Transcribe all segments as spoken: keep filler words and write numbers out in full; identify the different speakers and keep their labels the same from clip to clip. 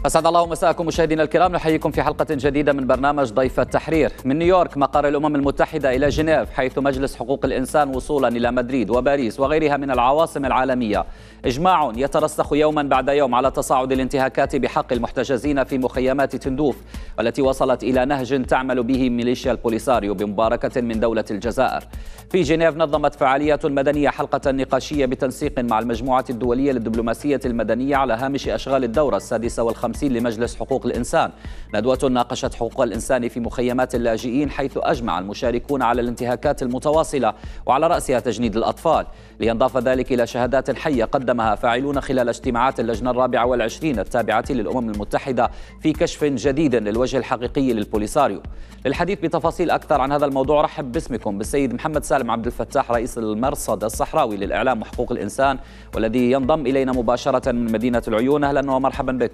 Speaker 1: أسعد الله مساءكم مشاهدينا الكرام، نحييكم في حلقة جديدة من برنامج ضيف التحرير. من نيويورك مقر الأمم المتحدة إلى جنيف، حيث مجلس حقوق الإنسان وصولا إلى مدريد وباريس وغيرها من العواصم العالمية. إجماع يترسخ يوما بعد يوم على تصاعد الانتهاكات بحق المحتجزين في مخيمات تندوف، والتي وصلت إلى نهج تعمل به ميليشيا البوليساريو بمباركة من دولة الجزائر. في جنيف نظمت فعاليات مدنية حلقة نقاشية بتنسيق مع المجموعة الدولية للدبلوماسية المدنية على هامش أشغال الدورة السادسة والخمسين لمجلس حقوق الإنسان. ندوة ناقشت حقوق الإنسان في مخيمات اللاجئين، حيث أجمع المشاركون على الانتهاكات المتواصلة وعلى رأسها تجنيد الأطفال، لينضاف ذلك إلى شهادات حية قدمها فاعلون خلال اجتماعات اللجنة الرابعة والعشرين التابعة للأمم المتحدة في كشف جديد للوجه الحقيقي للبوليساريو. للحديث بتفاصيل أكثر عن هذا الموضوع رحب باسمكم بالسيد محمد سالم عبد الفتاح، رئيس المرصد الصحراوي للإعلام وحقوق الإنسان، والذي ينضم إلينا مباشرة من مدينة العيون. أهلا ومرحبا بك.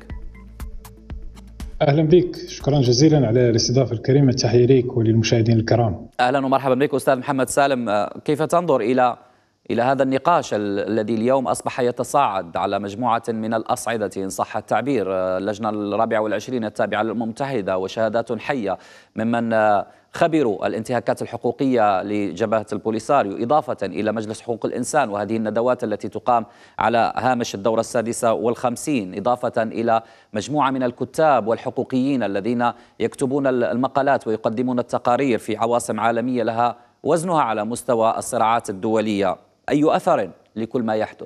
Speaker 2: أهلا بك، شكرا جزيلا على الاستضافة الكريمة. تحية ليك وللمشاهدين الكرام.
Speaker 1: أهلا ومرحبا بك أستاذ محمد سالم. كيف تنظر إلى إلى هذا النقاش الذي اليوم أصبح يتصاعد على مجموعة من الأصعدة إن صح التعبير، اللجنة الرابعة والعشرين التابعة للأمم المتحدة وشهادات حية ممن خبروا الانتهاكات الحقوقية لجبهة البوليساريو، إضافة إلى مجلس حقوق الإنسان وهذه الندوات التي تقام على هامش الدورة السادسة والخمسين، إضافة إلى مجموعة من الكتاب والحقوقيين الذين يكتبون المقالات ويقدمون التقارير في عواصم عالمية لها وزنها على مستوى الصراعات الدولية؟ أي أثر لكل ما يحدث؟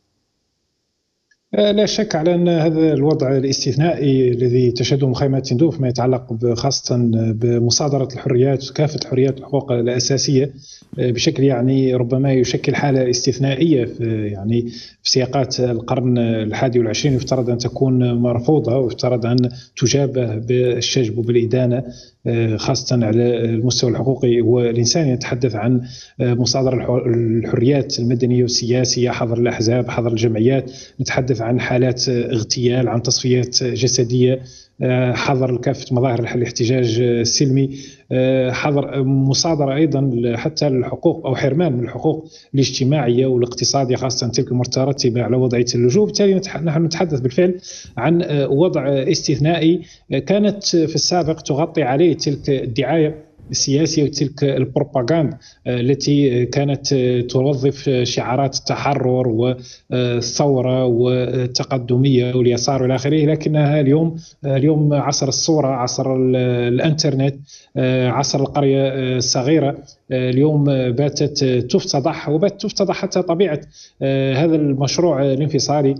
Speaker 2: لا شك على أن هذا الوضع الاستثنائي الذي تشهده مخيمات تندوف، ما يتعلق خاصة بمصادرة الحريات وكافة الحريات والحقوق الأساسية بشكل يعني ربما يشكل حالة استثنائية في يعني في سياقات القرن الحادي والعشرين، يفترض أن تكون مرفوضة ويفترض أن تجابه بالشجب وبالإدانة، خاصة على المستوى الحقوقي والإنساني. نتحدث عن مصادرة الحريات المدنية والسياسية، حظر الأحزاب، حظر الجمعيات، نتحدث عن حالات اغتيال، عن تصفيات جسدية، حظر كافة مظاهر الاحتجاج السلمي، حظر مصادرة أيضا حتى الحقوق أو حرمان من الحقوق الاجتماعية والاقتصادية، خاصة تلك المترتبة على وضعية اللجوء. بالتالي نحن نتحدث بالفعل عن وضع استثنائي كانت في السابق تغطي عليه تلك الدعاية السياسية وتلك البروباغندا التي كانت توظف شعارات التحرر والثورة والتقدمية واليسار والى اخره، لكنها اليوم اليوم عصر الصورة، عصر الانترنت، عصر القرية الصغيرة، اليوم باتت تفتضح وباتت تفتضح حتى طبيعة هذا المشروع الانفصالي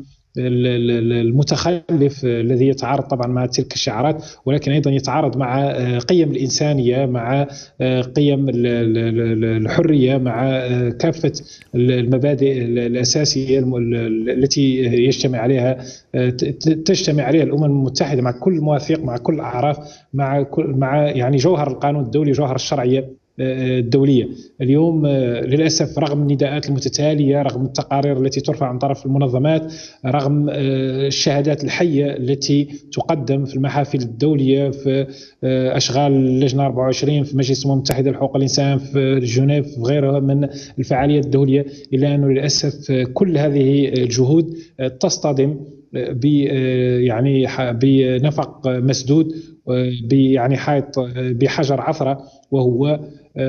Speaker 2: المتخلف الذي يتعارض طبعا مع تلك الشعارات، ولكن ايضا يتعارض مع قيم الانسانيه، مع قيم الحريه، مع كافه المبادئ الاساسيه التي يجتمع عليها تجتمع عليها الامم المتحده مع كل مواثيق، مع كل الاعراف، مع كل مع يعني جوهر القانون الدولي، جوهر الشرعيه الدولية. اليوم للأسف رغم النداءات المتتالية، رغم التقارير التي ترفع من طرف المنظمات، رغم الشهادات الحية التي تقدم في المحافل الدولية، في أشغال اللجنة أربعة وعشرين، في مجلس الأمم المتحدة لحقوق الإنسان، في جنيف، في غيرها من الفعاليات الدولية، إلا أنه للأسف كل هذه الجهود تصطدم ب يعني بنفق مسدود، يعني حائط بحجر عثرة، وهو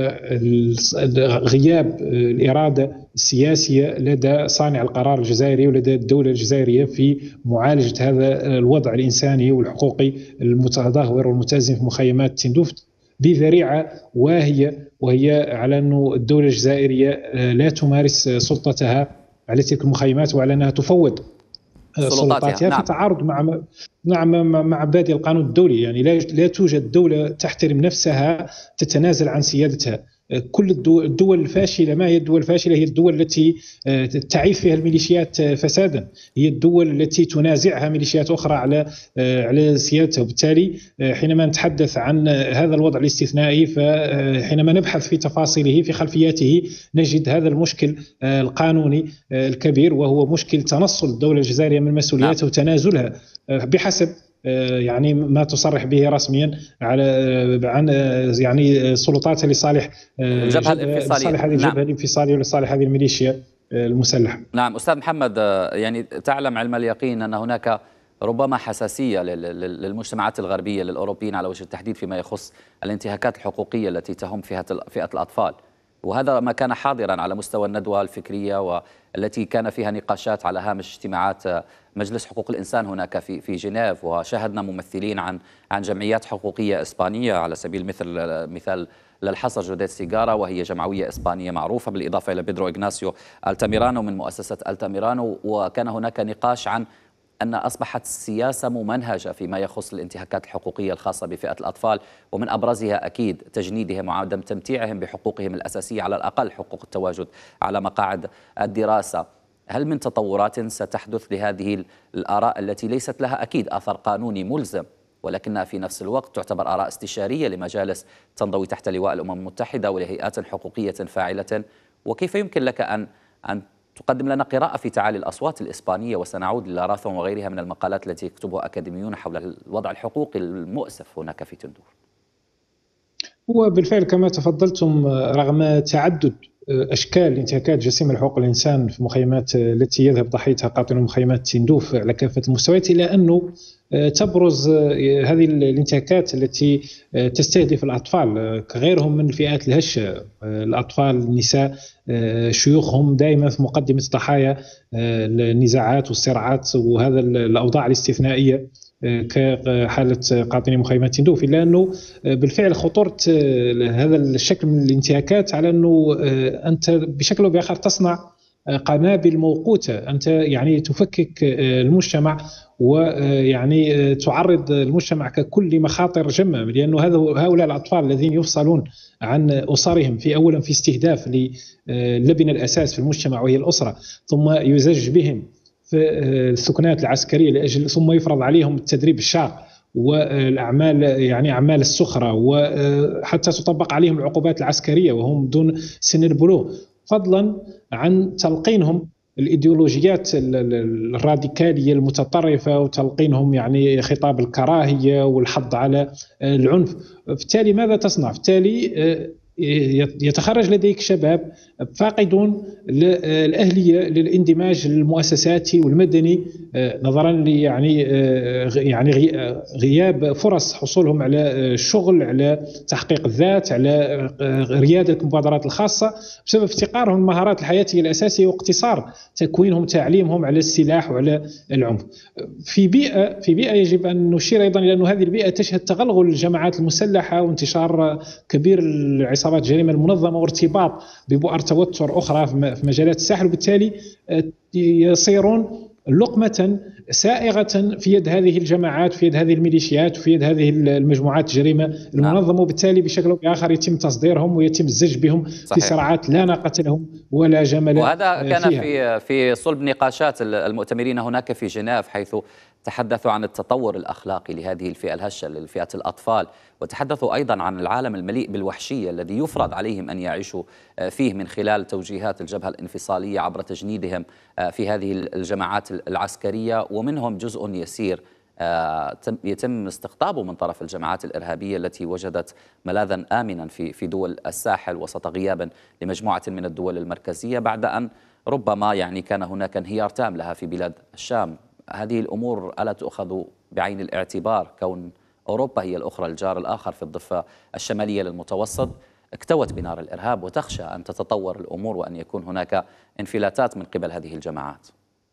Speaker 2: غياب الإرادة السياسية لدى صانع القرار الجزائري ولدى الدولة الجزائرية في معالجة هذا الوضع الإنساني والحقوقي المتدهور والمتأزم في مخيمات تندوف بذريعة واهية، وهي على أن الدولة الجزائرية لا تمارس سلطتها على تلك المخيمات، وعلى أنها تفوض سلطاتها نعم. في تعارض مع نعم مع مبادئ القانون الدولي. يعني لا لا توجد دولة تحترم نفسها تتنازل عن سيادتها. كل الدول الفاشلة، ما هي الدول الفاشلة؟ هي الدول التي تعيش فيها الميليشيات فسادا، هي الدول التي تنازعها ميليشيات أخرى على على سيادتها. وبالتالي حينما نتحدث عن هذا الوضع الاستثنائي، فحينما نبحث في تفاصيله في خلفياته نجد هذا المشكل القانوني الكبير، وهو مشكل تنصل الدولة الجزائرية من مسؤولياتها وتنازلها بحسب يعني ما تصرح به رسميا على عن يعني سلطاتها لصالح
Speaker 1: الجبهة الانفصالية،
Speaker 2: لصالح هذه الجبهة الانفصالية ولصالح هذه الميليشيا المسلحة.
Speaker 1: نعم أستاذ محمد، يعني تعلم علم اليقين أن هناك ربما حساسية للمجتمعات الغربية للأوروبيين على وجه التحديد فيما يخص الانتهاكات الحقوقية التي تهم فيها فئة الأطفال، وهذا ما كان حاضرا على مستوى الندوة الفكرية والتي كان فيها نقاشات على هامش اجتماعات مجلس حقوق الإنسان هناك في في جنيف، وشاهدنا ممثلين عن عن جمعيات حقوقية إسبانية على سبيل مثل مثال للحصر جوديت سيجارا، وهي جمعوية إسبانية معروفة، بالإضافة إلى بيدرو إغناسيو التاميرانو من مؤسسة التاميرانو. وكان هناك نقاش عن أن أصبحت السياسة ممنهجة فيما يخص الانتهاكات الحقوقية الخاصة بفئة الأطفال، ومن أبرزها أكيد تجنيدهم وعدم تمتيعهم بحقوقهم الأساسية، على الأقل حقوق التواجد على مقاعد الدراسة. هل من تطورات ستحدث لهذه الآراء التي ليست لها أكيد أثر قانوني ملزم، ولكنها في نفس الوقت تعتبر آراء استشارية لمجالس تنضوي تحت لواء الأمم المتحدة ولهيئات حقوقية فاعلة؟ وكيف يمكن لك أن أن تقدم لنا قراءة في تعالي الأصوات الإسبانية؟ وسنعود إلى راثون وغيرها من المقالات التي يكتبها أكاديميون حول الوضع الحقوقي المؤسف هناك في تندور.
Speaker 2: هو بالفعل كما تفضلتم، رغم تعدد أشكال الانتهاكات جسيمة لحقوق الإنسان في مخيمات التي يذهب ضحيتها قاطنون مخيمات تندوف على كافة المستويات، إلى أنه تبرز هذه الانتهاكات التي تستهدف الأطفال كغيرهم من الفئات الهشة، الأطفال، النساء، شيوخهم دائما في مقدمة ضحايا النزاعات والصراعات وهذا الأوضاع الاستثنائية كحالة قاطني مخيمات تندوف. إلا أنه بالفعل خطورة هذا الشكل من الانتهاكات على أنه أنت بشكل أو بآخر تصنع قنابل موقوتة، أنت يعني تفكك المجتمع ويعني تعرض المجتمع ككل لمخاطر جمة، لأنه هذا هؤلاء الأطفال الذين يفصلون عن أسرهم في أولا في استهداف للبنة الأساس في المجتمع وهي الأسرة، ثم يزج بهم في السكنات العسكرية لأجل، ثم يفرض عليهم التدريب الشاق والأعمال يعني أعمال السخرة، وحتى تطبق عليهم العقوبات العسكرية وهم دون سن البلوغ، فضلا عن تلقينهم الإيديولوجيات الراديكالية المتطرفة وتلقينهم يعني خطاب الكراهية والحض على العنف. بالتالي ماذا تصنع؟ بالتالي يتخرج لديك شباب فاقدون الأهلية للاندماج المؤسساتي والمدني، نظرا ل يعني يعني غياب فرص حصولهم على الشغل، على تحقيق الذات، على ريادة المبادرات الخاصة، بسبب افتقارهم المهارات الحياتية الأساسية واقتصار تكوينهم تعليمهم على السلاح وعلى العنف. في بيئة في بيئة يجب أن نشير أيضا إلى أن هذه البيئة تشهد تغلغل الجماعات المسلحة وانتشار كبير العصابات الجريمة المنظمة وارتباط ببؤر توتر أخرى في مجالات الساحل، وبالتالي يصيرون لقمة سائغة في يد هذه الجماعات، في يد هذه الميليشيات، وفي يد هذه المجموعات الجريمة المنظمة، وبالتالي بشكل أو بآخر يتم تصديرهم ويتم الزج بهم في صراعات لا ناقة لهم ولا جمل فيها.
Speaker 1: وهذا كان في في صلب نقاشات المؤتمرين هناك في جنيف، حيث تحدثوا عن التطور الأخلاقي لهذه الفئة الهشة للفئة الأطفال، وتحدثوا أيضا عن العالم المليء بالوحشية الذي يفرض عليهم أن يعيشوا فيه من خلال توجيهات الجبهة الانفصالية عبر تجنيدهم في هذه الجماعات العسكرية، ومنهم جزء يسير يتم استقطابه من طرف الجماعات الإرهابية التي وجدت ملاذا آمنا في في دول الساحل وسط غياب لمجموعة من الدول المركزية، بعد أن ربما يعني كان هناك انهيار تام لها في بلاد الشام. هذه الأمور ألا تؤخذ بعين الاعتبار، كون أوروبا هي الأخرى الجار الآخر في الضفة الشمالية للمتوسط اكتوت بنار الإرهاب، وتخشى أن تتطور الأمور وأن يكون هناك انفلاتات من قبل هذه الجماعات؟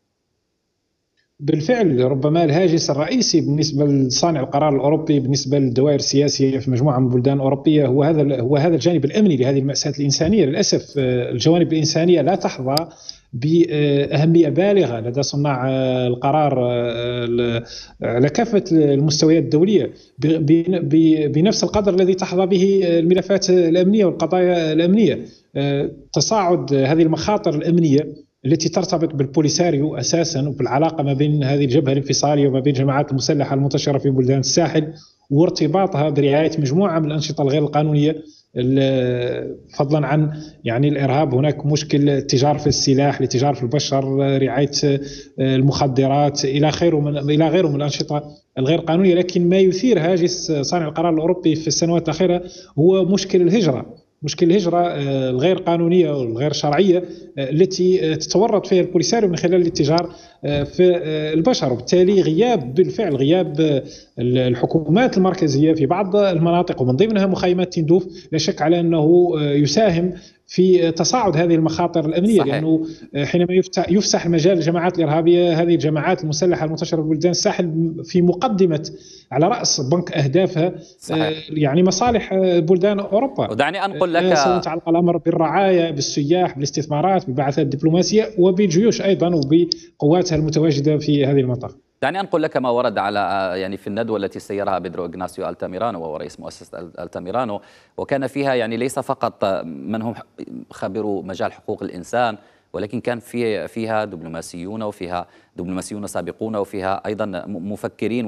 Speaker 2: بالفعل ربما الهاجس الرئيسي بالنسبة لصانع القرار الأوروبي، بالنسبة للدوائر السياسية في مجموعة من البلدان الأوروبية، هو هذا هو هذا الجانب الأمني لهذه المأساة الإنسانية. للأسف الجوانب الإنسانية لا تحظى بأهمية بالغة لدى صناع القرار على كافة المستويات الدولية بنفس القدر الذي تحظى به الملفات الأمنية والقضايا الأمنية. تصاعد هذه المخاطر الأمنية التي ترتبط بالبوليساريو أساسا وبالعلاقة ما بين هذه الجبهة الانفصالية وما بين الجماعات المسلحة المنتشرة في بلدان الساحل، وارتباطها برعاية مجموعة من الأنشطة الغير القانونية، فضلا عن يعني الإرهاب. هناك مشكل التجارة في السلاح، التجارة في البشر، رعاية المخدرات، إلى غيره من إلى غيره من الأنشطة الغير قانونية. لكن ما يثير هاجس صانع القرار الأوروبي في السنوات الأخيرة هو مشكل الهجرة، مشكل الهجرة الغير قانونية والغير شرعية التي تتورط فيها البوليساريو من خلال الاتجار في البشر، وبالتالي غياب بالفعل غياب الحكومات المركزية في بعض المناطق ومن ضمنها مخيمات تندوف لا شك على أنه يساهم في تصاعد هذه المخاطر الأمنية. صحيح. لأنه حينما يفسح المجال للجماعات الإرهابية، هذه الجماعات المسلحة المنتشرة في بلدان الساحل في مقدمة على رأس بنك أهدافها. صحيح. يعني مصالح بلدان أوروبا.
Speaker 1: ودعني أنقل لك،
Speaker 2: سواء تعلق الأمر بالرعاية، بالسياح، بالاستثمارات، بالبعثات الدبلوماسية وبالجيوش أيضا وبقواتها المتواجدة في هذه المنطقة.
Speaker 1: دعني أنقل لك ما ورد على يعني في الندوة التي سيرها بيدرو إغناسيو التاميرانو وهو رئيس مؤسسة التاميرانو، وكان فيها يعني ليس فقط من هم خبيروا مجال حقوق الإنسان، ولكن كان في فيها دبلوماسيون وفيها دبلوماسيون سابقون وفيها أيضا مفكرين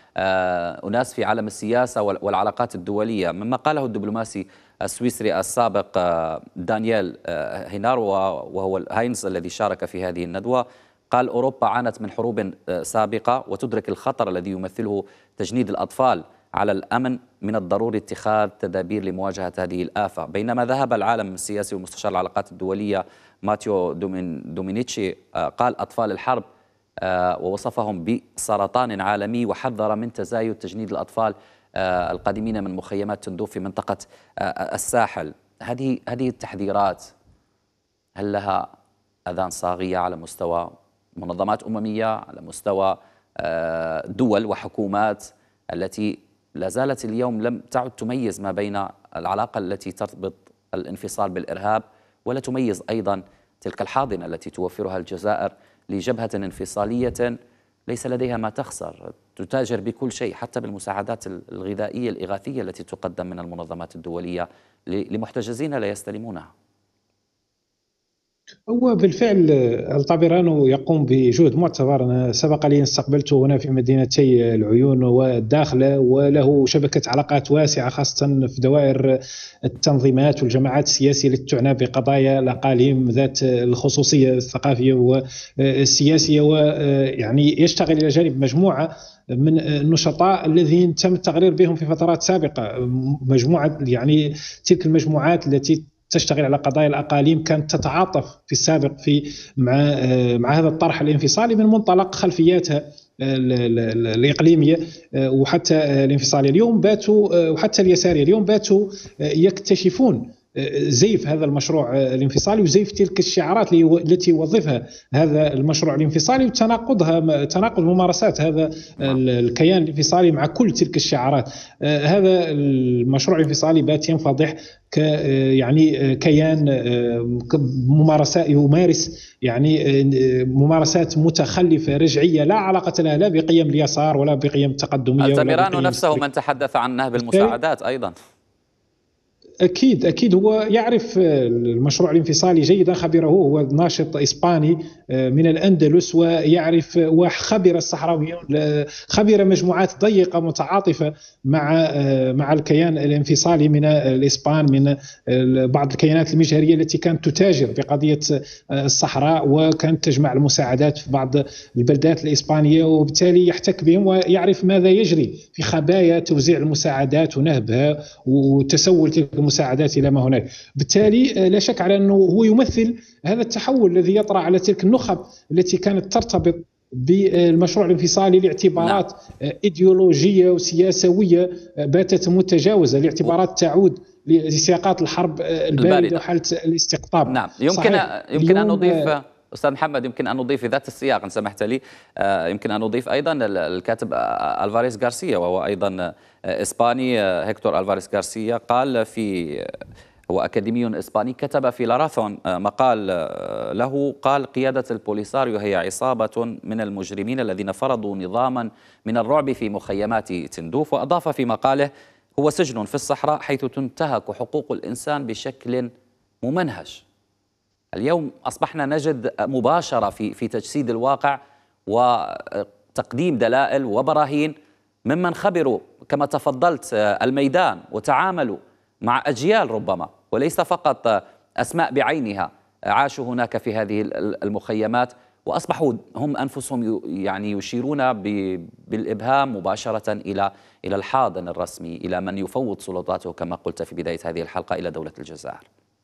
Speaker 1: وناس في عالم السياسة والعلاقات الدولية. مما قاله الدبلوماسي السويسري السابق دانيال هينارو وهو هاينز الذي شارك في هذه الندوة، قال أوروبا عانت من حروب سابقة وتدرك الخطر الذي يمثله تجنيد الأطفال على الأمن، من الضروري اتخاذ تدابير لمواجهة هذه الآفة. بينما ذهب العالم السياسي ومستشار العلاقات الدولية ماتيو دومين دومينيتشي قال أطفال الحرب ووصفهم بسرطان عالمي، وحذر من تزايد تجنيد الأطفال القادمين من مخيمات تندوف في منطقة الساحل. هذه هذه التحذيرات هل لها أذان صاغية على مستوى منظمات أممية، على مستوى دول وحكومات التي لا زالت اليوم لم تعد تميز ما بين العلاقة التي تربط الانفصال بالإرهاب، ولا تميز أيضا تلك الحاضنة التي توفرها الجزائر لجبهة انفصالية ليس لديها ما تخسر، تتاجر بكل شيء حتى بالمساعدات الغذائية الإغاثية التي تقدم من المنظمات الدولية لمحتجزين لا يستلمونها؟
Speaker 2: هو بالفعل التاميرانو يقوم بجهد معتبر. أنا سبق لي أن استقبلته هنا في مدينتي العيون والداخلة، وله شبكة علاقات واسعة خاصة في دوائر التنظيمات والجماعات السياسية التي تعنى بقضايا الأقاليم ذات الخصوصية الثقافية والسياسية، ويعني يشتغل إلى جانب مجموعة من النشطاء الذين تم التقرير بهم في فترات سابقة. مجموعة يعني تلك المجموعات التي تشتغل على قضايا الأقاليم كانت تتعاطف في السابق في مع مع هذا الطرح الانفصالي من منطلق خلفياتها الإقليمية وحتى الانفصالية. اليوم باتوا وحتى اليسارية اليوم باتوا يكتشفون زيف هذا المشروع الانفصالي وزيف تلك الشعارات التي يوظفها هذا المشروع الانفصالي وتناقضها تناقض ممارسات هذا الكيان الانفصالي مع كل تلك الشعارات. هذا المشروع الانفصالي بات ينفضح ك يعني كيان ممارسات يمارس يعني ممارسات متخلفة رجعية لا علاقة لها لا بقيم اليسار ولا بقيم التقدمية.
Speaker 1: التاميرانو نفسه من تحدث عن نهب المساعدات أيضا.
Speaker 2: أكيد أكيد هو يعرف المشروع الانفصالي جيدا، خبره هو ناشط إسباني من الأندلس ويعرف وخبر الصحراويون، خبر مجموعات ضيقة متعاطفة مع مع الكيان الانفصالي من الإسبان، من بعض الكيانات المجهرية التي كانت تتاجر بقضية الصحراء وكانت تجمع المساعدات في بعض البلدات الإسبانية، وبالتالي يحتك بهم ويعرف ماذا يجري في خبايا توزيع المساعدات ونهبها وتسول تلك المساعدات إلى ما هناك. بالتالي لا شك على أنه هو يمثل هذا التحول الذي يطرأ على تلك النخب التي كانت ترتبط بالمشروع الانفصالي لاعتبارات نعم. إيديولوجية وسياسوية باتت متجاوزة، لاعتبارات تعود لسياقات الحرب الباردة وحالة الاستقطاب.
Speaker 1: نعم يمكن صحيح. يمكن أن نضيف أستاذ محمد، يمكن أن نضيف في ذات السياق إن سمحت لي، يمكن أن نضيف أيضا الكاتب ألفاريز غارسيا وهو أيضا إسباني، هيكتور ألفاريز غارسيا، قال في هو أكاديمي إسباني، كتب في لاراثون مقال له قال: قيادة البوليساريو هي عصابة من المجرمين الذين فرضوا نظاما من الرعب في مخيمات تندوف. وأضاف في مقاله: هو سجن في الصحراء حيث تنتهك حقوق الإنسان بشكل ممنهج. اليوم أصبحنا نجد مباشرة في في تجسيد الواقع وتقديم دلائل وبراهين ممن خبروا كما تفضلت الميدان وتعاملوا مع أجيال ربما، وليس فقط أسماء بعينها عاشوا هناك في هذه المخيمات وأصبحوا هم أنفسهم يعني يشيرون بالإبهام مباشرة إلى إلى الحاضن الرسمي، إلى من يفوض سلطاته كما قلت في بداية هذه الحلقة إلى دولة الجزائر.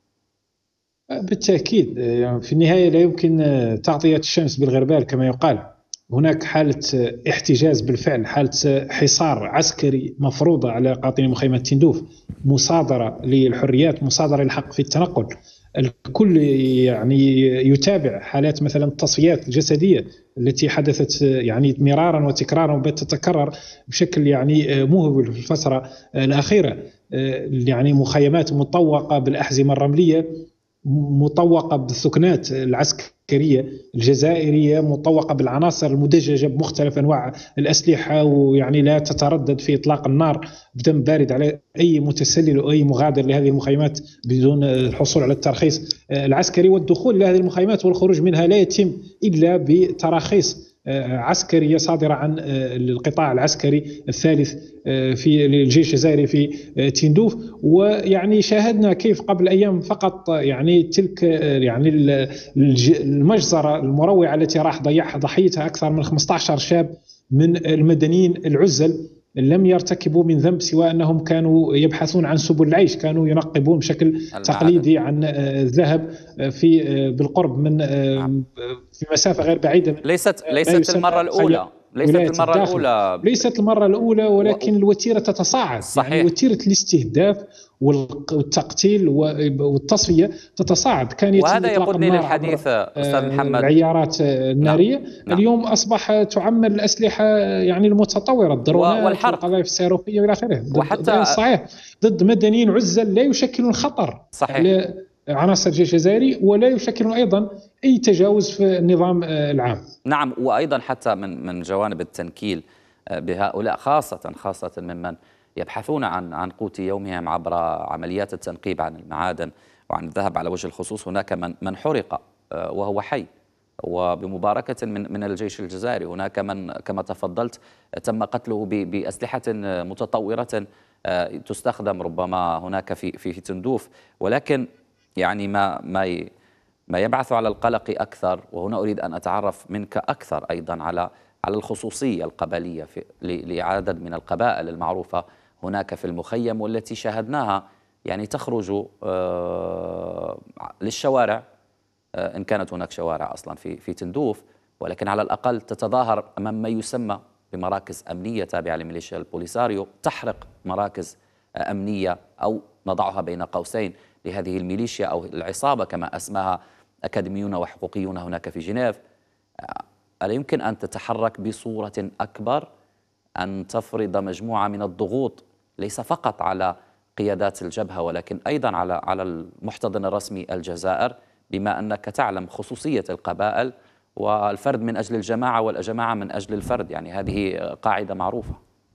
Speaker 2: بالتأكيد في النهاية لا يمكن تغطية الشمس بالغربال كما يقال. هناك حالة احتجاز بالفعل، حالة حصار عسكري مفروضة على قاطني مخيمات تندوف، مصادرة للحريات، مصادرة للحق في التنقل. الكل يعني يتابع حالات مثلا التصفيات الجسدية التي حدثت يعني مرارا وتكرارا وبات تتكرر بشكل يعني مهول في الفترة الأخيرة. يعني مخيمات مطوقة بالأحزمة الرملية، مطوقة بالثكنات العسكرية الجزائرية، مطوقة بالعناصر المدججة بمختلف أنواع الأسلحة، ويعني لا تتردد في إطلاق النار بدم بارد على أي متسلل أو أي مغادر لهذه المخيمات بدون الحصول على الترخيص العسكري. والدخول إلى هذه المخيمات والخروج منها لا يتم إلا بتراخيص عسكرية صادرة عن القطاع العسكري الثالث في الجيش الجزائري في تندوف. ويعني شاهدنا كيف قبل أيام فقط يعني تلك يعني المجزرة المروعة التي راح ضيعها ضحيتها أكثر من خمسة عشر شاب من المدنيين العزل، لم يرتكبوا من ذنب سوى أنهم كانوا يبحثون عن سبل العيش، كانوا ينقبون بشكل تقليدي عن الذهب في بالقرب من في مسافة غير بعيدة.
Speaker 1: ليست ليست المرة الأولى ليست المرة الأولى
Speaker 2: ليست المرة الأولى ولكن و... الوتيرة تتصاعد.
Speaker 1: صحيح.
Speaker 2: يعني وتيرة الاستهداف والتقتيل والتصفية تتصاعد. كان يتم
Speaker 1: وهذا يقودني للحديث أستاذ محمد
Speaker 2: العيارات النارية.
Speaker 1: نعم.
Speaker 2: اليوم أصبح تعمل الأسلحة يعني المتطورة، الدرونات والقذائف الصاروخية وإلى آخره،
Speaker 1: وحتى
Speaker 2: صحيح ضد مدنيين عزل لا يشكلون خطر.
Speaker 1: صحيح.
Speaker 2: عناصر الجيش الجزائري ولا يشكلون أيضا أي تجاوز في النظام العام.
Speaker 1: نعم، وأيضا حتى من من جوانب التنكيل بهؤلاء، خاصة خاصة ممن يبحثون عن عن قوت يومهم عبر عمليات التنقيب عن المعادن وعن الذهب على وجه الخصوص. هناك من من حرق وهو حي وبمباركة من من الجيش الجزائري. هناك من كما تفضلت تم قتله بأسلحة متطورة تستخدم ربما هناك في في تندوف. ولكن يعني ما ما ما يبعث على القلق أكثر، وهنا أريد أن أتعرف منك أكثر أيضا على على الخصوصية القبلية في لعدد من القبائل المعروفة هناك في المخيم، والتي شاهدناها يعني تخرج للشوارع إن كانت هناك شوارع أصلا في في تندوف، ولكن على الأقل تتظاهر أمام ما يسمى بمراكز أمنية تابعة لميليشيا البوليساريو، تحرق مراكز أمنية أو نضعها بين قوسين لهذه الميليشيا أو العصابة كما أسماها أكاديميون وحقوقيون هناك في جنيف. ألا يمكن أن تتحرك بصورة أكبر، أن تفرض مجموعة من الضغوط ليس فقط على قيادات الجبهة ولكن أيضا على على المحتضن الرسمي الجزائر، بما أنك تعلم خصوصية القبائل والفرد من أجل الجماعة والجماعة من أجل الفرد، يعني هذه قاعدة معروفة.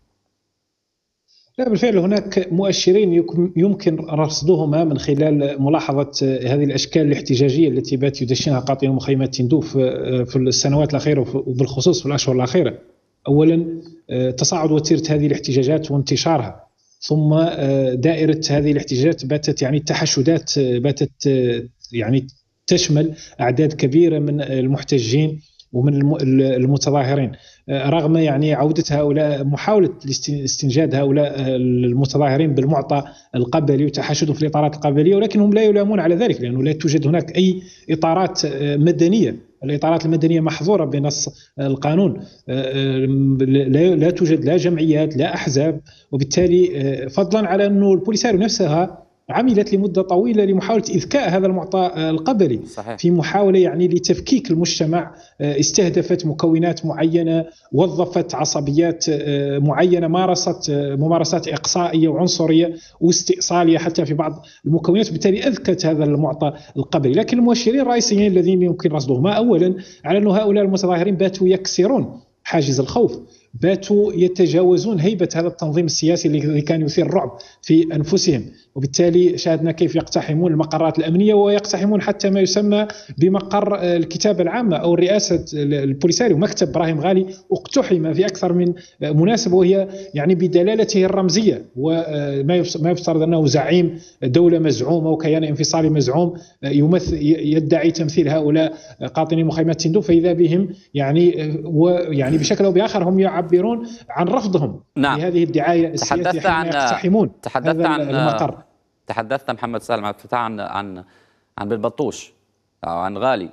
Speaker 2: لا بالفعل هناك مؤشرين يمكن رصدهما من خلال ملاحظة هذه الأشكال الاحتجاجية التي بات يدشنها قاطني مخيمات تندوف في السنوات الأخيرة وبالخصوص في الأشهر الأخيرة. أولا تصاعد وتيرة هذه الاحتجاجات وانتشارها، ثم دائرة هذه الاحتجاجات باتت يعني التحشدات باتت يعني تشمل أعداد كبيرة من المحتجين ومن المتظاهرين، رغم يعني عودة هؤلاء، محاولة استنجاد هؤلاء المتظاهرين بالمعطى القبلي وتحشدهم في الإطارات القبلية، ولكنهم لا يلامون على ذلك لأنه لا توجد هناك أي إطارات مدنية. الإطارات المدنية محظورة بنص القانون، لا توجد لا جمعيات لا أحزاب، وبالتالي فضلا على أنه البوليساريو نفسها عملت لمدة طويلة لمحاولة إذكاء هذا المعطى القبلي. صحيح. في محاولة يعني لتفكيك المجتمع، استهدفت مكونات معينة، وظفت عصبيات معينة، مارست ممارسات إقصائية وعنصرية واستئصالية حتى في بعض المكونات، بالتالي أذكت هذا المعطى القبلي. لكن المؤشرين الرئيسيين الذين يمكن رصدهما أولا على أن هؤلاء المتظاهرين باتوا يكسرون حاجز الخوف، باتوا يتجاوزون هيبة هذا التنظيم السياسي اللي كان يثير الرعب في أنفسهم، وبالتالي شاهدنا كيف يقتحمون المقرات الأمنية ويقتحمون حتى ما يسمى بمقر الكتابة العامة أو الرئاسة البوليساريو. مكتب إبراهيم غالي اقتحم في أكثر من مناسبة، وهي يعني بدلالته الرمزية، وما يفترض أنه زعيم دولة مزعومة وكيان انفصالي مزعوم يمثل يدعي تمثيل هؤلاء قاطني مخيمات تندوف، فإذا بهم يعني ويعني بشكل أو بآخر هم يعبرون عن رفضهم
Speaker 1: نعم.
Speaker 2: لهذه الدعاية السياسية حين يقتحمون هذا
Speaker 1: عن
Speaker 2: المقر.
Speaker 1: تحدثت محمد سالم عبد الفتاح عن عن عن بن بطوش أو عن غالي،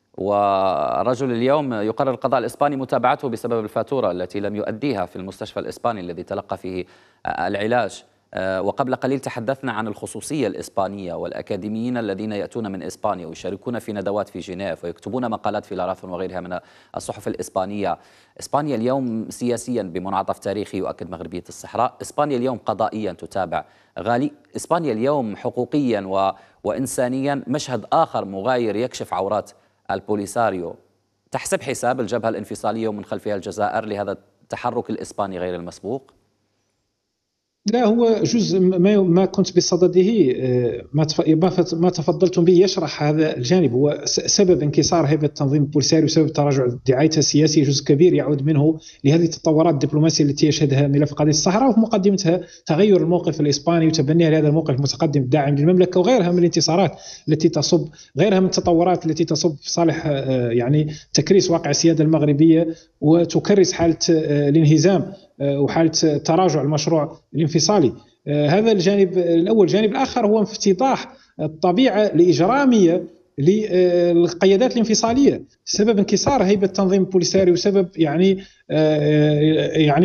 Speaker 1: ورجل اليوم يقرر القضاء الإسباني متابعته بسبب الفاتورة التي لم يؤديها في المستشفى الإسباني الذي تلقى فيه العلاج. وقبل قليل تحدثنا عن الخصوصية الإسبانية والأكاديميين الذين يأتون من إسبانيا ويشاركون في ندوات في جنيف ويكتبون مقالات في لارافون وغيرها من الصحف الإسبانية. إسبانيا اليوم سياسيا بمنعطف تاريخي يؤكد مغربية الصحراء، إسبانيا اليوم قضائيا تتابع غالي، إسبانيا اليوم حقوقيا و... وإنسانيا مشهد آخر مغاير يكشف عورات البوليساريو. تحسب حساب الجبهة الانفصالية ومن خلفها الجزائر لهذا التحرك الإسباني غير المسبوق؟
Speaker 2: لا، هو جزء ما ما كنت بصدده، ما ما تفضلتم به يشرح هذا الجانب. هو سبب انكسار هيبة التنظيم البوليساري وسبب تراجع دعايته السياسية جزء كبير يعود منه لهذه التطورات الدبلوماسية التي يشهدها ملف قضية الصحراء، وفي مقدمتها تغير الموقف الإسباني وتبنيها لهذا الموقف المتقدم الداعم للمملكة، وغيرها من الانتصارات التي تصب غيرها من التطورات التي تصب في صالح يعني تكريس واقع السيادة المغربية وتكرس حالة الانهزام وحالة تراجع المشروع الانفصالي. هذا الجانب الأول. الجانب الآخر هو افتضاح الطبيعة الإجرامية للقيادات الانفصالية، سبب انكسار هيبة التنظيم البوليساري وسبب يعني يعني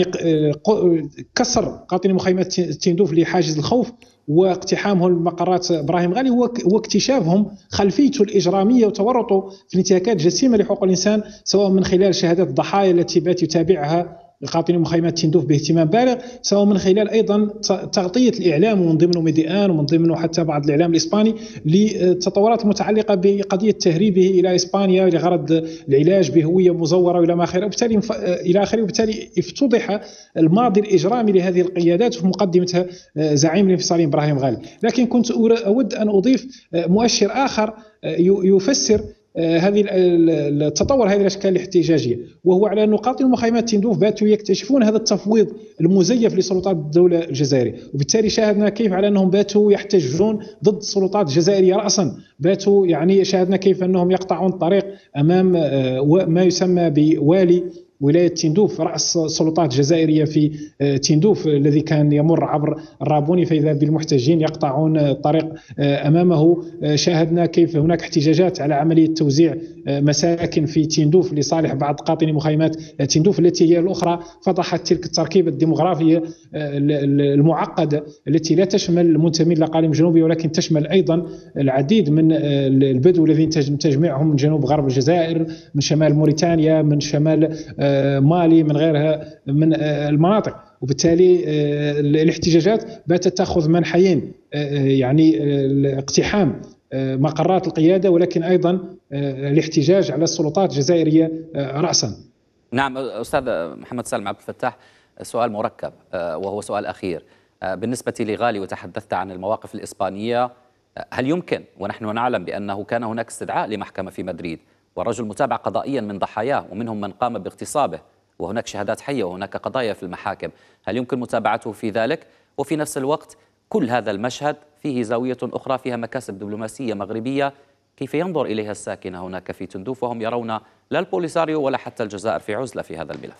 Speaker 2: كسر قاطني مخيمات تندوف لحاجز الخوف واقتحامهم لمقرات إبراهيم غالي واكتشافهم خلفيته الإجرامية وتورطه في الانتهاكات جسيمة لحقوق الإنسان، سواء من خلال شهادات الضحايا التي بات يتابعها القاطني مخيمات تندوف باهتمام بالغ، سواء من خلال أيضا تغطية الإعلام ومن ضمنه ميديان ومن ضمنه حتى بعض الإعلام الإسباني للتطورات المتعلقة بقضية تهريبه إلى إسبانيا لغرض العلاج بهوية مزورة وإلى ما آخره، وبالتالي إلى آخره. وبالتالي افتضح الماضي الإجرامي لهذه القيادات وفي مقدمتها زعيم الانفصاليين إبراهيم غالي. لكن كنت أود أن أضيف مؤشر آخر يفسر هذه التطور هذه الاشكال الاحتجاجيه، وهو على انه قاطني مخيمات تندوف باتوا يكتشفون هذا التفويض المزيف لسلطات الدوله الجزائريه، وبالتالي شاهدنا كيف على انهم باتوا يحتجون ضد السلطات الجزائريه راسا، باتوا يعني شاهدنا كيف انهم يقطعون الطريق امام ما يسمى بوالي ولاية تندوف رأس السلطات الجزائرية في تندوف الذي كان يمر عبر الرابوني، فإذا بالمحتجين يقطعون الطريق أمامه. شاهدنا كيف هناك احتجاجات على عملية توزيع مساكن في تندوف لصالح بعض قاطني مخيمات تندوف التي هي الأخرى فضحت تلك التركيبة الديمغرافية المعقدة التي لا تشمل المنتمين للأقاليم الجنوبية ولكن تشمل أيضا العديد من البدو الذين تجمعهم من جنوب غرب الجزائر، من شمال موريتانيا، من شمال مالي، من غيرها من المناطق. وبالتالي الاحتجاجات باتت تأخذ منحيين، يعني اقتحام مقرات القيادة ولكن أيضا الاحتجاج على السلطات الجزائرية رأسا.
Speaker 1: نعم أستاذ محمد سالم عبد الفتاح، سؤال مركب وهو سؤال أخير بالنسبة لغالي، وتحدثت عن المواقف الإسبانية. هل يمكن، ونحن نعلم بأنه كان هناك استدعاء لمحكمة في مدريد والرجل متابع قضائيا من ضحاياه ومنهم من قام باغتصابه وهناك شهادات حية وهناك قضايا في المحاكم، هل يمكن متابعته في ذلك؟ وفي نفس الوقت كل هذا المشهد فيه زاوية أخرى فيها مكاسب دبلوماسية مغربية، كيف ينظر إليها الساكنة هناك في تندوف وهم يرون لا البوليساريو ولا حتى الجزائر في عزلة في هذا الملف؟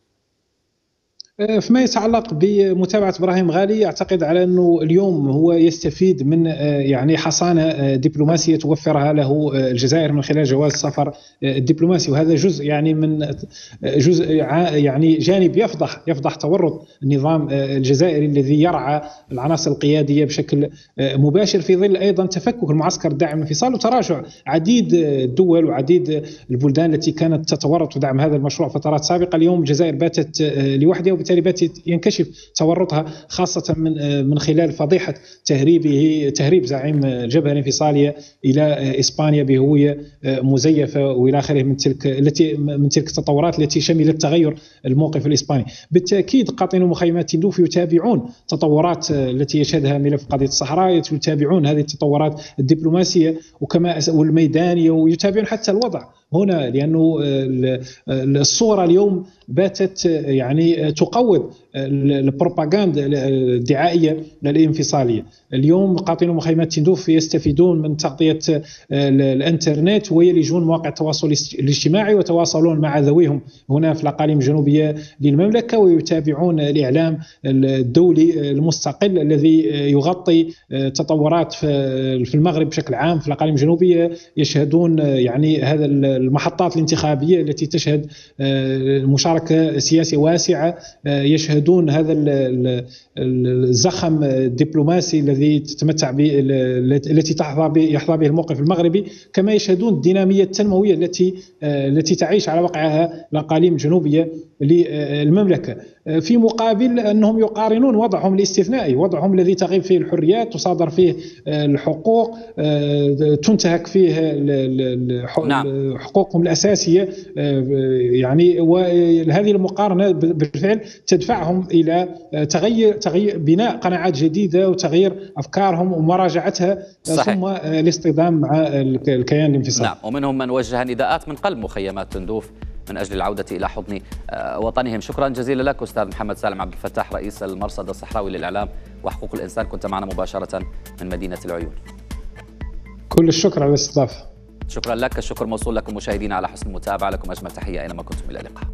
Speaker 2: فيما يتعلق بمتابعة إبراهيم غالي، أعتقد على أنه اليوم هو يستفيد من يعني حصانة دبلوماسية توفرها له الجزائر من خلال جواز السفر الدبلوماسي، وهذا جزء يعني من جزء يعني جانب يفضح يفضح تورط النظام الجزائري الذي يرعى العناصر القيادية بشكل مباشر في ظل أيضا تفكك المعسكر الداعم للانفصال وتراجع عديد الدول وعديد البلدان التي كانت تتورط ودعم هذا المشروع فترات سابقة. اليوم الجزائر باتت لوحدها، وبالتالي بات ينكشف تورطها خاصة من من خلال فضيحة تهريبه تهريب زعيم الجبهة الانفصالية إلى إسبانيا بهوية مزيفة وإلى آخره من تلك التي من تلك التطورات التي شملت تغير الموقف الإسباني. بالتأكيد قاطنو مخيمات تندوف يتابعون تطورات التي يشهدها ملف قضية الصحراء، يتابعون هذه التطورات الدبلوماسية وكما والميدانية، ويتابعون حتى الوضع هنا، لأنه الصورة اليوم باتت يعني تقوض البروباغندا الدعائية للانفصالية. اليوم قاطنو مخيمات تندوف يستفيدون من تغطية الانترنت ويلجون مواقع التواصل الاجتماعي ويتواصلون مع ذويهم هنا في الأقاليم الجنوبية للمملكة، ويتابعون الإعلام الدولي المستقل الذي يغطي تطورات في المغرب بشكل عام في الأقاليم الجنوبية. يشهدون يعني هذا المحطات الانتخابية التي تشهد مشاركة سياسية واسعة، يشهدون هذا الزخم الدبلوماسي الذي تتمتع به التي تحظى به يحظى به الموقف المغربي، كما يشهدون الدينامية التنموية التي التي تعيش على وقعها الأقاليم الجنوبية للمملكة، في مقابل أنهم يقارنون وضعهم الاستثنائي، وضعهم الذي تغيب فيه الحريات، تصادر فيه الحقوق، تنتهك فيه نعم. حقوقهم الأساسية، يعني وهذه المقارنة بالفعل تدفعهم إلى تغيير تغيير بناء قناعات جديدة وتغيير أفكارهم ومراجعتها، صحيح. ثم الاصطدام مع الكيان الانفصالي.
Speaker 1: نعم، ومنهم من وجه نداءات من قلب مخيمات تندوف من أجل العودة إلى حضن وطنهم. شكرا جزيلا لك أستاذ محمد سالم عبد الفتاح، رئيس المرصد الصحراوي للإعلام وحقوق الإنسان، كنت معنا مباشرة من مدينة العيون.
Speaker 2: كل الشكر على الاستضافة.
Speaker 1: شكرا لك. الشكر موصول لكم مشاهدينا على حسن المتابعة. لكم أجمل تحية أينما كنتم، إلى اللقاء.